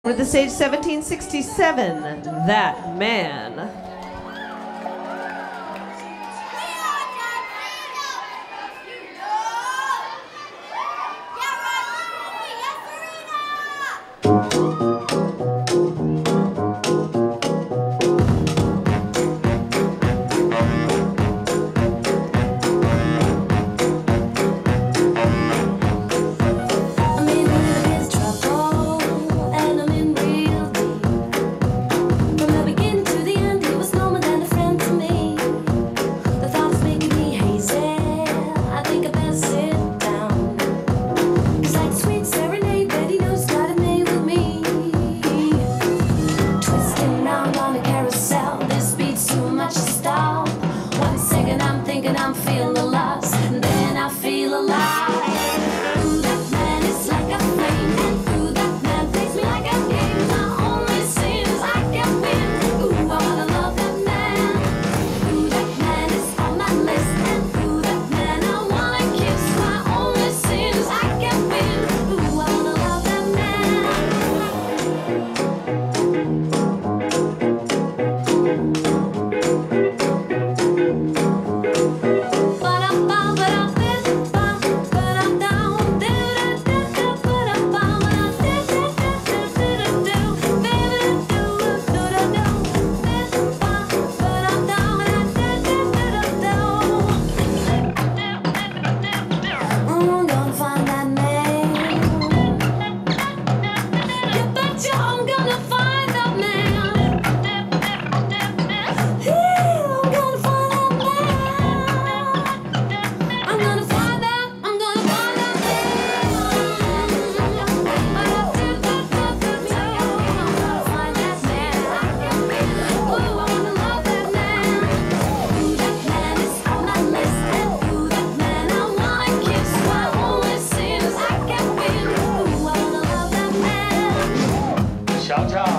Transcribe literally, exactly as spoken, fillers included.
For the stage seventeen sixty-seven, That Man. I'm feeling lost, and then I feel alive. Ooh, that man is like a flame, and ooh, that man plays me like a game. My only sin is I can win. Ooh, I wanna love that man. Ooh, that man is on my list, and ooh, that man I wanna kiss. My only sin is I can win. Ooh, I wanna love that Ciao, ciao.